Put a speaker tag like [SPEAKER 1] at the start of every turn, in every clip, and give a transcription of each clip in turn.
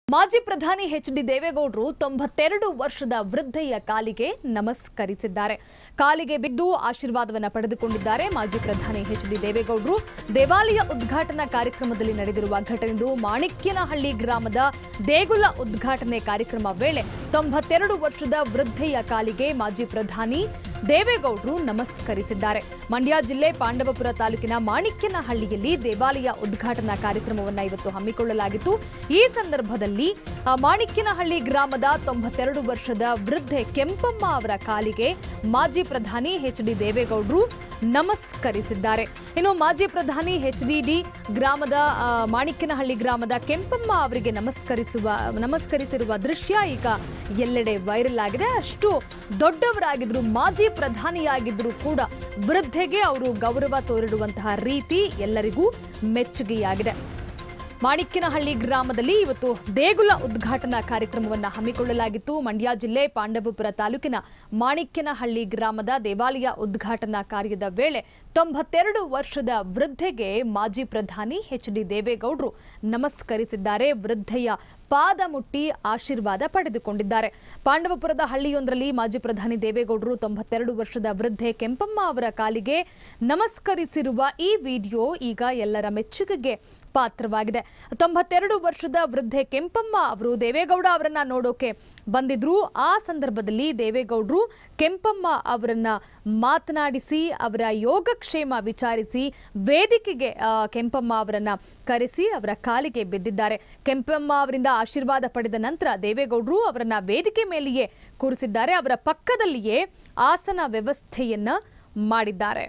[SPEAKER 1] ಮಾಜಿ ಪ್ರಧಾನಿ ಎಚ್.ಡಿ. ದೇವೇಗೌಡರು 92 ವರ್ಷದ ವೃದ್ಧೆಯ ಕಾಲಿಗೆ ನಮಸ್ಕರಿಸಿದ್ದಾರೆ. ಕಾಲಿಗೆ ಬಿದ್ದು ಆಶೀರ್ವಾದವನ್ನು ಪಡೆದುಕೊಂಡಿದ್ದಾರೆ. ಮಾಜಿ ಪ್ರಧಾನಿ ಎಚ್.ಡಿ. ದೇವೇಗೌಡರು ದೇವಾಲಯ ಉದ್ಘಾಟನಾ ಕಾರ್ಯಕ್ರಮದಲ್ಲಿ ನಡೆದಿರುವ ಘಟನೆಯು ಮಾಣಿಕ್ಯನಹಳ್ಳಿ ಗ್ರಾಮದ ದೇಗುಲ ಉದ್ಘಾಟನೆ ಕಾರ್ಯಕ್ರಮ ವೇಳೆ 92 ವರ್ಷದ ವೃದ್ಧೆಯ ಕಾಲಿಗೆ ಮಾಜಿ ಪ್ರಧಾನಿ ದೇವೇಗೌಡರು ನಮಸ್ಕರಿಸಿದ್ದಾರೆ. ಮಂಡ್ಯ ಜಿಲ್ಲೆ ಪಾಂಡವಪುರ ತಾಲೂಕಿನ ಮಾಣಿಕ್ಯನಹಳ್ಳಿಯಲ್ಲಿ ದೇವಾಲಯ ಉದ್ಘಾಟನಾ ಕಾರ್ಯಕ್ರಮವನ್ನು ಇವತ್ತು ಹಮ್ಮಿಕೊಳ್ಳಲಾಗಿತ್ತು. ಈ ಸಂದರ್ಭದಲ್ಲಿ ಮಾಣಿಕ್ಯನಹಳ್ಳಿ ಗ್ರಾಮದ 92 ವರ್ಷದ ವೃದ್ಧೆ ಕೆಂಪಮ್ಮ ಅವರ ಕಾಲಿಗೆ ಮಾಜಿ ಪ್ರಧಾನಿ ಎಚ್.ಡಿ. ದೇವೇಗೌಡರು ನಮಸ್ಕರಿಸಿದ್ದಾರೆ. ಇನ್ನು ಮಾಜಿ ಪ್ರಧಾನಿ ಎಚ್.ಡಿ. ಗ್ರಾಮದ ಮಾಣಿಕ್ಯನಹಳ್ಳಿ ಗ್ರಾಮದ ಕೆಂಪಮ್ಮ ಅವರಿಗೆ ನಮಸ್ಕರಿಸಿರುವ ದೃಶ್ಯ ಈಗ ಎಲ್ಲೆಡೆ ವೈರಲ್ ಆಗಿದೆ. ಅಷ್ಟು ದೊಡ್ಡವರಾಗಿದ್ರು, ಮಾಜಿ ಪ್ರಧಾನಿಯಾಗಿದ್ರು ಕೂಡ ವೃದ್ಧೆಗೆ ಅವರು ಗೌರವ ತೋರಿಡುವಂತಹ ರೀತಿ ಎಲ್ಲರಿಗೂ ಮೆಚ್ಚುಗೆಯಾಗಿದೆ. ಮಾಣಿಕ್ಯನಹಳ್ಳಿ ಗ್ರಾಮದಲ್ಲಿ ಇವತ್ತು ದೇಗುಲ ಉದ್ಘಾಟನಾ ಕಾರ್ಯಕ್ರಮವನ್ನು ಹಮ್ಮಿಕೊಳ್ಳಲಾಗಿತ್ತು. ಮಂಡ್ಯ ಜಿಲ್ಲೆ ಪಾಂಡವಪುರ ತಾಲೂಕಿನ ಮಾಣಿಕ್ಯನಹಳ್ಳಿ ಗ್ರಾಮದ ದೇವಾಲಯ ಉದ್ಘಾಟನಾ ಕಾರ್ಯದ ವೇಳೆ 92 ವರ್ಷದ ವೃದ್ಧೆಗೆ ಮಾಜಿ ಪ್ರಧಾನಿ ಎಚ್.ಡಿ. ದೇವೇಗೌಡರು ನಮಸ್ಕರಿಸಿದ್ದಾರೆ. ವೃದ್ಧೆಯ ಪಾದ ಮುಟ್ಟಿ ಆಶೀರ್ವಾದ ಪಡೆದುಕೊಂಡಿದ್ದಾರೆ. ಪಾಂಡವಪುರದ ಹಳ್ಳಿಯೊಂದರಲ್ಲಿ ಮಾಜಿ ಪ್ರಧಾನಿ ದೇವೇಗೌಡರು 92 ವರ್ಷದ ವೃದ್ಧೆ ಕೆಂಪಮ್ಮ ಅವರ ಕಾಲಿಗೆ ನಮಸ್ಕರಿಸಿರುವ ಈ ವಿಡಿಯೋ ಈಗ ಎಲ್ಲರ ಮೆಚ್ಚುಗೆಗೆ ಪಾತ್ರವಾಗಿದೆ. 92 ವರ್ಷದ ವೃದ್ಧೆ ಕೆಂಪಮ್ಮ ಅವರು ದೇವೇಗೌಡ ಅವರನ್ನ ನೋಡೋಕೆ ಬಂದಿದ್ರು. ಆ ಸಂದರ್ಭದಲ್ಲಿ ದೇವೇಗೌಡರು ಕೆಂಪಮ್ಮ ಅವರನ್ನ ಮಾತನಾಡಿಸಿ ಅವರ ಯೋಗಕ್ಷೇಮ ವಿಚಾರಿಸಿ ವೇದಿಕೆಗೆ ಕೆಂಪಮ್ಮ ಅವರನ್ನ ಕರೆಸಿ ಅವರ ಕಾಲಿಗೆ ಬಿದ್ದಿದ್ದಾರೆ. ಕೆಂಪಮ್ಮ ಅವರಿಂದ ಆಶೀರ್ವಾದ ಪಡೆದ ನಂತರ ದೇವೇಗೌಡರು ಅವರನ್ನ ವೇದಿಕೆ ಮೇಲೆಯೇ ಕೂರಿಸಿದ್ದಾರೆ. ಅವರ ಪಕ್ಕದಲ್ಲಿಯೇ ಆಸನ ವ್ಯವಸ್ಥೆಯನ್ನ ಮಾಡಿದ್ದಾರೆ.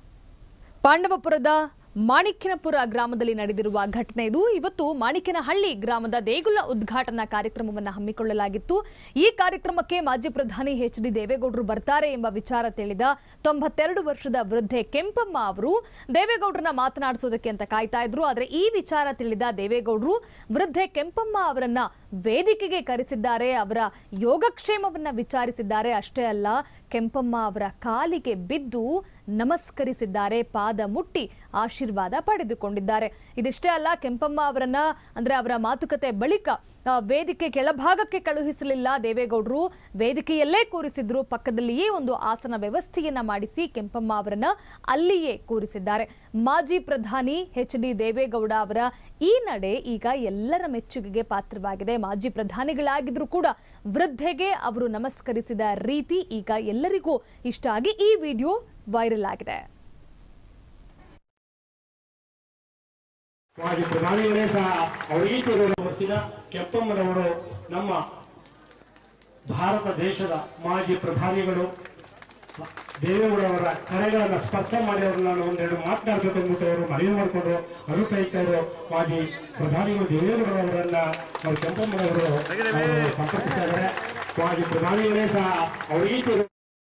[SPEAKER 1] ಪಾಂಡವಪುರದ ಮಾಣಿಕ್ಯನಪುರ ಗ್ರಾಮದಲ್ಲಿ ನಡೆದಿರುವ ಘಟನೆ ಇದು. ಇವತ್ತು ಮಾಣಿಕ್ಯನಹಳ್ಳಿ ಗ್ರಾಮದ ದೇಗುಲ ಉದ್ಘಾಟನಾ ಕಾರ್ಯಕ್ರಮವನ್ನು ಹಮ್ಮಿಕೊಳ್ಳಲಾಗಿತ್ತು. ಈ ಕಾರ್ಯಕ್ರಮಕ್ಕೆ ಮಾಜಿ ಪ್ರಧಾನಿ ಎಚ್.ಡಿ. ದೇವೇಗೌಡರು ಬರ್ತಾರೆ ಎಂಬ ವಿಚಾರ ತಿಳಿದ 92 ವರ್ಷದ ವೃದ್ಧೆ ಕೆಂಪಮ್ಮ ಅವರು ದೇವೇಗೌಡರನ್ನ ಮಾತನಾಡಿಸೋದಕ್ಕೆ ಅಂತ ಕಾಯ್ತಾ ಇದ್ರು. ಆದರೆ ಈ ವಿಚಾರ ತಿಳಿದ ದೇವೇಗೌಡರು ವೃದ್ಧೆ ಕೆಂಪಮ್ಮ ಅವರನ್ನ ವೇದಿಕೆಗೆ ಕರೆಸಿದ್ದಾರೆ. ಅವರ ಯೋಗಕ್ಷೇಮವನ್ನ ವಿಚಾರಿಸಿದ್ದಾರೆ. ಅಷ್ಟೇ ಅಲ್ಲ, ಕೆಂಪಮ್ಮ ಅವರ ಕಾಲಿಗೆ ಬಿದ್ದು ನಮಸ್ಕರಿಸಿದ್ದಾರೆ. ಪಾದ ಮುಟ್ಟಿ ಆಶೀರ್ವಾದ ಪಡೆದುಕೊಂಡಿದ್ದಾರೆ. ಇದಿಷ್ಟೇ ಅಲ್ಲ, ಕೆಂಪಮ್ಮ ಅವರನ್ನ ಅಂದ್ರೆ ಅವರ ಮಾತುಕತೆ ಬಳಿಕ ವೇದಿಕೆ ಕೆಳಭಾಗಕ್ಕೆ ಕಳುಹಿಸಲಿಲ್ಲ ದೇವೇಗೌಡರು, ವೇದಿಕೆಯಲ್ಲೇ ಕೂರಿಸಿದ್ರು. ಪಕ್ಕದಲ್ಲಿಯೇ ಒಂದು ಆಸನ ವ್ಯವಸ್ಥೆಯನ್ನ ಮಾಡಿಸಿ ಕೆಂಪಮ್ಮ ಅವರನ್ನ ಅಲ್ಲಿಯೇ ಕೂರಿಸಿದ್ದಾರೆ. ಮಾಜಿ ಪ್ರಧಾನಿ ಎಚ್.ಡಿ. ದೇವೇಗೌಡ ಅವರ ಈ ನಡೆ ಈಗ ಎಲ್ಲರ ಮೆಚ್ಚುಗೆಗೆ ಪಾತ್ರವಾಗಿದೆ. ಮಾಜಿ ಪ್ರಧಾನಿಗಳಾಗಿದ್ರು ಕೂಡ ವೃದ್ಧೆಗೆ ಅವರು ನಮಸ್ಕರಿಸಿದ ರೀತಿ ಈಗ ಎಲ್ಲರಿಗೂ ಇಷ್ಟ ಆಗಿ ಈ ವಿಡಿಯೋ ವೈರಲ್ ಆಗಿದೆ.
[SPEAKER 2] ಮಾಜಿ ಪ್ರಧಾನಿಗಳೇ ಸಹ ಅವರೀತಿಯ ಕೆಂಪಮ್ಮನವರು ನಮ್ಮ ಭಾರತ ದೇಶದ ಮಾಜಿ ಪ್ರಧಾನಿಗಳು. ದೇವೇಗೌಡರವರ ಕರೆಗಳನ್ನು ಸ್ಪರ್ಶ ಮಾಡಿ ಅವ್ರನ್ನ ಒಂದೆರಡು ಮಾತನಾಡಬೇಕು ಅಂದ್ಬಿಟ್ಟು ಅವರು ಮನವಿ ಮಾಡಿಕೊಂಡು ಅನುಕೈಕರು ಮಾಜಿ ಪ್ರಧಾನಿಗಳು ದೇವೇಗೌಡರವರನ್ನ ಅವರು ಕೆಂಪಮ್ಮನವರು ಸಂಪರ್ಕಿಸಿದ್ದಾರೆ. ಮಾಜಿ ಪ್ರಧಾನಿಗಳೇ ಸಹ ಅವರೀತಿ